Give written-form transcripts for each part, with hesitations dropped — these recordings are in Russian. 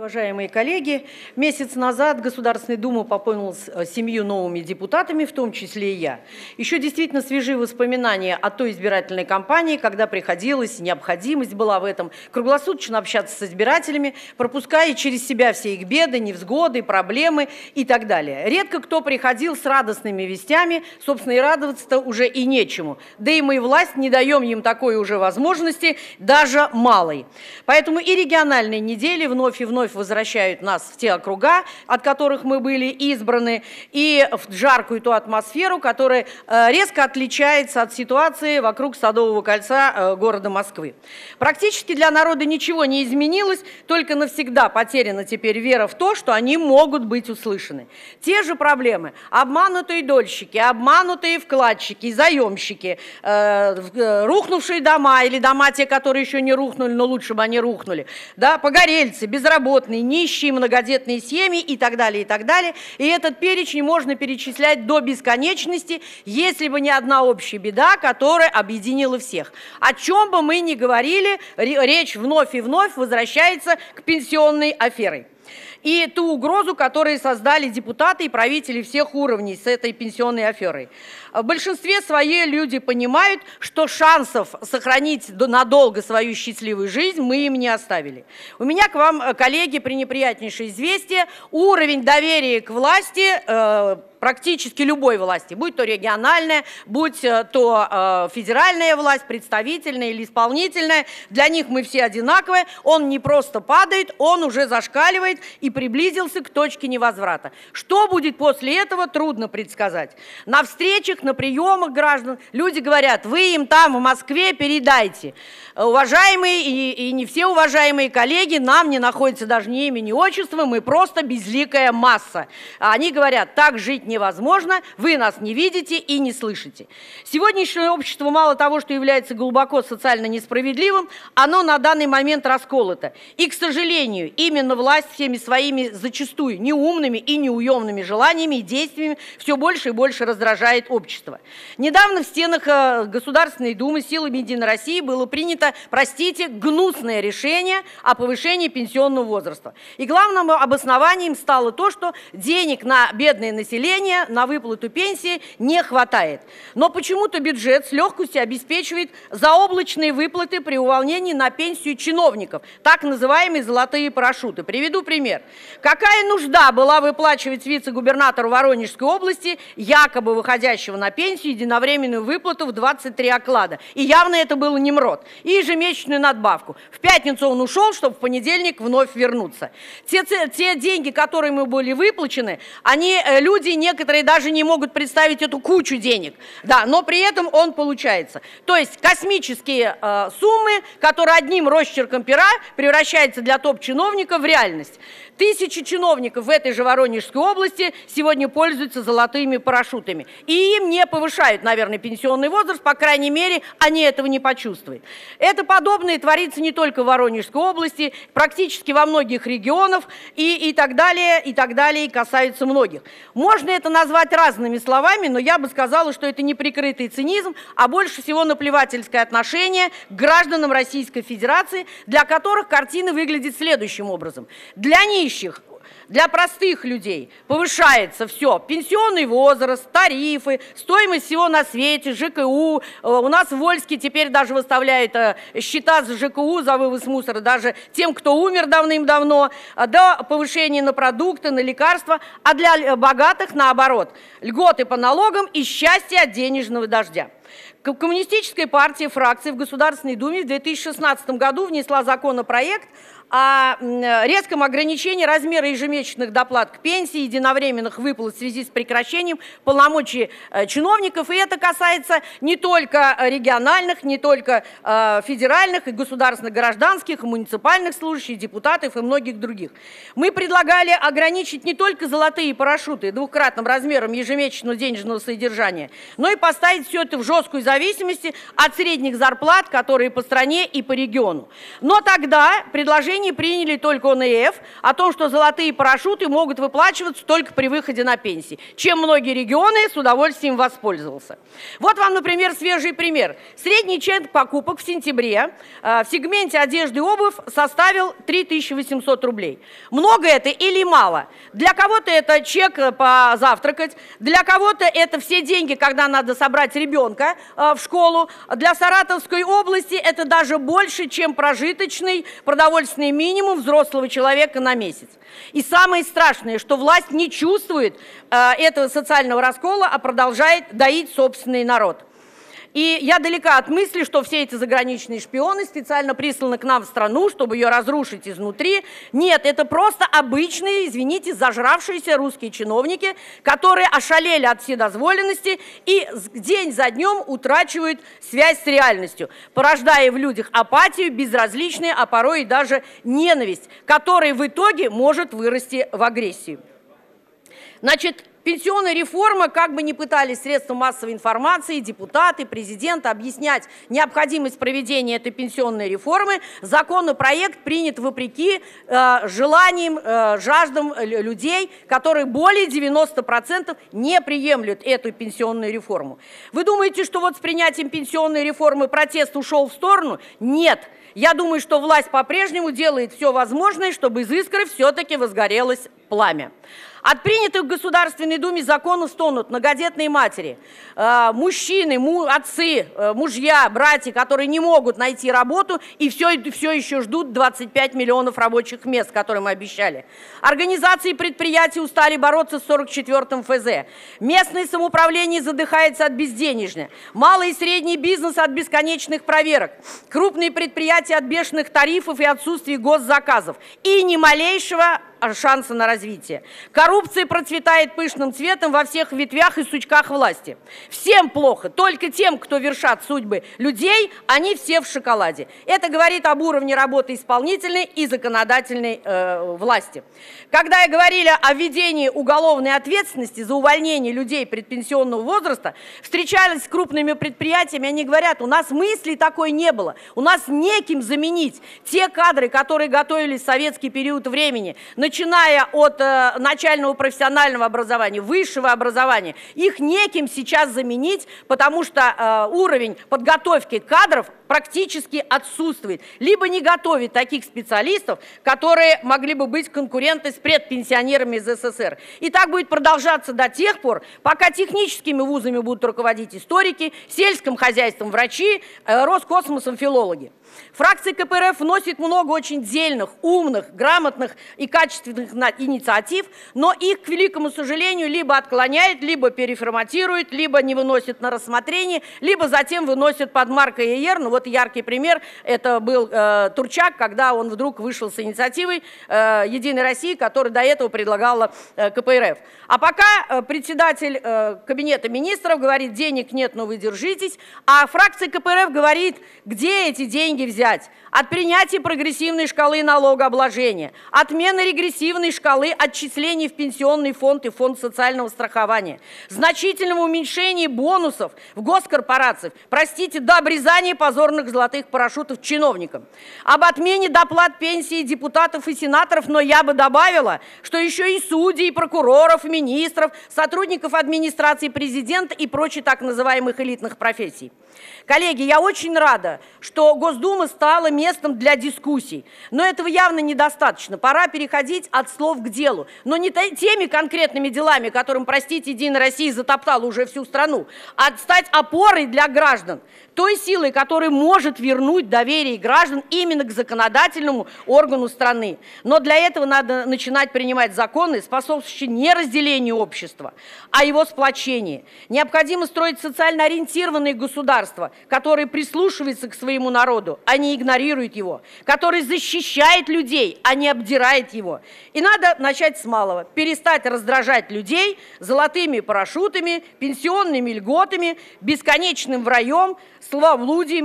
Уважаемые коллеги, месяц назад Государственная Дума пополнилась 7 новыми депутатами, в том числе и я. Еще действительно свежие воспоминания о той избирательной кампании, когда приходилось, необходимость была в этом, круглосуточно общаться с избирателями, пропуская через себя все их беды, невзгоды, проблемы и так далее. Редко кто приходил с радостными вестями, собственно, и радоваться-то уже и нечему. Да и мы, власть, не даем им такой уже возможности, даже малой. Поэтому и региональные недели вновь и вновь возвращают нас в те округа, от которых мы были избраны, и в жаркую ту атмосферу, которая резко отличается от ситуации вокруг Садового кольца города Москвы. Практически для народа ничего не изменилось, только навсегда потеряна теперь вера в то, что они могут быть услышаны. Те же проблемы: обманутые дольщики, обманутые вкладчики, заемщики, рухнувшие дома или дома те, которые еще не рухнули, но лучше бы они рухнули, да, погорельцы, безработные, нищие, многодетные семьи и так далее, и так далее. И этот перечень можно перечислять до бесконечности, если бы не одна общая беда, которая объединила всех. О чем бы мы ни говорили, речь вновь и вновь возвращается к пенсионной афере. И ту угрозу, которую создали депутаты и правители всех уровней с этой пенсионной аферой. В большинстве своей люди понимают, что шансов сохранить надолго свою счастливую жизнь мы им не оставили. У меня к вам, коллеги, пренеприятнейшее известие: уровень доверия к власти, практически любой власти, будь то региональная, будь то федеральная власть, представительная или исполнительная, для них мы все одинаковые, он не просто падает, он уже зашкаливает и приблизился к точке невозврата. Что будет после этого, трудно предсказать. На встречах, на приемах граждан люди говорят: вы им там в Москве передайте. Уважаемые и не все уважаемые коллеги, нам не находится даже ни имя, ни отчество, мы просто безликая масса. Они говорят: так жить невозможно, вы нас не видите и не слышите. Сегодняшнее общество мало того, что является глубоко социально несправедливым, оно на данный момент расколото. И, к сожалению, именно власть всеми своими зачастую неумными и неуемными желаниями и действиями все больше и больше раздражает общество. Недавно в стенах Государственной Думы силами Единой России было принято, простите, гнусное решение о повышении пенсионного возраста. И главным обоснованием стало то, что денег на бедное население, на выплату пенсии не хватает. Но почему-то бюджет с легкостью обеспечивает заоблачные выплаты при увольнении на пенсию чиновников, так называемые золотые парашюты. Приведу пример. Какая нужда была выплачивать вице-губернатору Воронежской области, якобы выходящего на пенсию, единовременную выплату в 23 оклада? И явно это было не МРОД. И ежемесячную надбавку. В пятницу он ушел, чтобы в понедельник вновь вернуться. Те деньги, которые ему были выплачены, люди некоторые даже не могут представить эту кучу денег. Да, но при этом он получается. То есть космические суммы, которые одним росчерком пера превращаются для топ-чиновников в реальность. Тысячи чиновников в этой же Воронежской области сегодня пользуются золотыми парашютами. И им не повышают, наверное, пенсионный возраст, по крайней мере, они этого не почувствуют. Это подобное творится не только в Воронежской области, практически во многих регионах и так далее, и касаются многих. Можно это назвать разными словами, но я бы сказала, что это не прикрытый цинизм, а больше всего наплевательское отношение к гражданам Российской Федерации, для которых картина выглядит следующим образом. Для нищих, для простых людей повышается все: пенсионный возраст, тарифы, стоимость всего на свете, ЖКУ. У нас в Вольске теперь даже выставляют счета за ЖКУ, за вывоз мусора, даже тем, кто умер давным-давно, до повышения на продукты, на лекарства, а для богатых, наоборот, льготы по налогам и счастье от денежного дождя. Коммунистическая партия, фракция в Государственной Думе в 2016 году внесла законопроект о резком ограничении размера ежемесячных доплат к пенсии, единовременных выплат в связи с прекращением полномочий чиновников. И это касается не только региональных, не только федеральных и государственных, гражданских, и муниципальных служащих, депутатов и многих других. Мы предлагали ограничить не только золотые парашюты двукратным размером ежемесячного денежного содержания, но и поставить все это в жесткую зависимость от средних зарплат, которые по стране и по региону. Но тогда предложение постановлении приняли только ОНФ о том, что золотые парашюты могут выплачиваться только при выходе на пенсии, чем многие регионы с удовольствием воспользовался. Вот вам, например, свежий пример. Средний чек покупок в сентябре в сегменте одежды и обувь составил 3800 рублей. Много это или мало? Для кого-то это чек позавтракать, для кого-то это все деньги, когда надо собрать ребенка в школу. Для Саратовской области это даже больше, чем прожиточный продовольственный минимум взрослого человека на месяц. И самое страшное, что власть не чувствует этого социального раскола, а продолжает доить собственный народ. И я далека от мысли, что все эти заграничные шпионы специально присланы к нам в страну, чтобы ее разрушить изнутри. Нет, это просто обычные, извините, зажравшиеся русские чиновники, которые ошалели от вседозволенности и день за днем утрачивают связь с реальностью, порождая в людях апатию, безразличие, а порой и даже ненависть, которая в итоге может вырасти в агрессию. Значит, пенсионная реформа, как бы ни пытались средства массовой информации, депутаты, президент объяснять необходимость проведения этой пенсионной реформы, законопроект принят вопреки желаниям, жаждам людей, которые более 90% не приемлют эту пенсионную реформу. Вы думаете, что вот с принятием пенсионной реформы протест ушел в сторону? Нет. Я думаю, что власть по-прежнему делает все возможное, чтобы из искры все-таки возгорелось пламя. От принятых в Государственной Думе законов стонут многодетные матери, мужчины, отцы, мужья, братья, которые не могут найти работу и все еще ждут 25 миллионов рабочих мест, которые мы обещали. Организации и предприятия устали бороться с 44-м ФЗ. Местное самоуправление задыхается от безденежья. Малый и средний бизнес от бесконечных проверок. Крупные предприятия от бешеных тарифов и отсутствия госзаказов. И ни малейшего шанса на развитие. Коррупция процветает пышным цветом во всех ветвях и сучках власти. Всем плохо, только тем, кто вершат судьбы людей, они все в шоколаде. Это говорит об уровне работы исполнительной и законодательной власти. Когда я говорила о введении уголовной ответственности за увольнение людей предпенсионного возраста, встречались с крупными предприятиями, они говорят, у нас мыслей такой не было, у нас неким заменить те кадры, которые готовились в советский период времени, начиная от начального профессионального образования, высшего образования, их неким сейчас заменить, потому что уровень подготовки кадров практически отсутствует, либо не готовит таких специалистов, которые могли бы быть конкуренты с предпенсионерами из СССР. И так будет продолжаться до тех пор, пока техническими вузами будут руководить историки, сельским хозяйством врачи, Роскосмосом филологи. Фракция КПРФ вносит много очень дельных, умных, грамотных и качественных инициатив, но их, к великому сожалению, либо отклоняет, либо переформатирует, либо не выносит на рассмотрение, либо затем выносит под маркой ЕР. Ну вот яркий пример, это был Турчак, когда он вдруг вышел с инициативой «Единой России», которую до этого предлагала КПРФ. А пока председатель Кабинета министров говорит, денег нет, но вы держитесь, а фракция КПРФ говорит, где эти деньги взять? От принятия прогрессивной шкалы налогообложения, отмены регрессивной шкалы отчислений в пенсионный фонд и фонд социального страхования, значительного уменьшения бонусов в госкорпорациях, простите, до обрезания позорных золотых парашютов чиновникам, об отмене доплат пенсии депутатов и сенаторов, но я бы добавила, что еще и судей, и прокуроров, и министров, сотрудников администрации президента и прочих так называемых элитных профессий. Коллеги, я очень рада, что Госдума стала местом для дискуссий, но этого явно недостаточно. Пора переходить от слов к делу, но не теми конкретными делами, которым, простите, Единая Россия затоптала уже всю страну, а стать опорой для граждан, той силой, которая может вернуть доверие граждан именно к законодательному органу страны. Но для этого надо начинать принимать законы, способствующие не разделению общества, а его сплочению. Необходимо строить социально ориентированные государства, которые прислушиваются к своему народу, а не игнорируют его, которые защищают людей, а не обдирают его. И надо начать с малого, перестать раздражать людей золотыми парашютами, пенсионными льготами, бесконечным враем, словоблудием.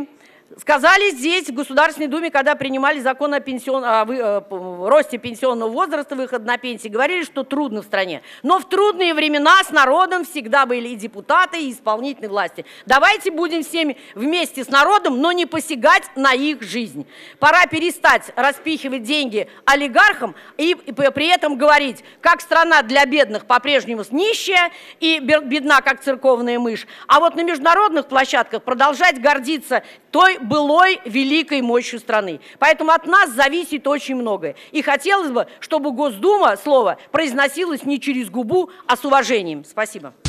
Сказали здесь, в Государственной Думе, когда принимали закон о росте пенсионного возраста, выход на пенсию, говорили, что трудно в стране. Но в трудные времена с народом всегда были и депутаты, и исполнительной власти. Давайте будем всеми вместе с народом, но не посягать на их жизнь. Пора перестать распихивать деньги олигархам и при этом говорить, как страна для бедных по-прежнему нищая и бедна, как церковная мышь, а вот на международных площадках продолжать гордиться той былой великой мощью страны. Поэтому от нас зависит очень многое. И хотелось бы, чтобы Госдума слово произносилось не через губу, а с уважением. Спасибо.